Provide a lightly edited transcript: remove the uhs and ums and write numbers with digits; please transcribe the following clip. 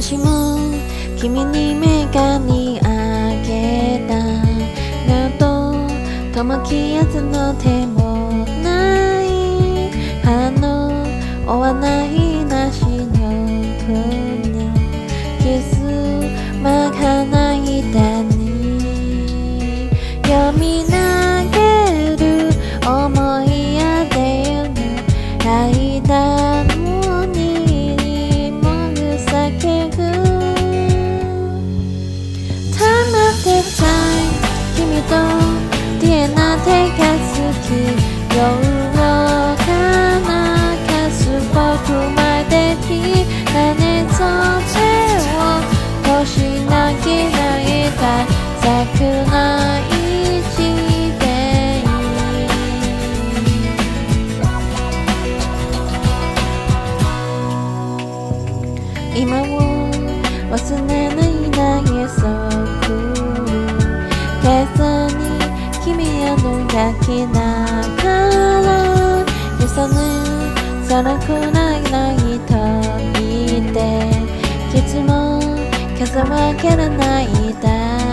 しも君に目が見上げたのと友気圧の手もない歯の追わないなしにょくにょキスまかないだに読み投げる思いやでぬ間のにもぐさけぐたまってたい君とディエナ手が好き夜かなかす僕までに種ぞ手を星なぎないた桜一で今を忘れない約束今朝に君への焼きながらよそぬそのくらいないと言っていつも風は蹴らないだ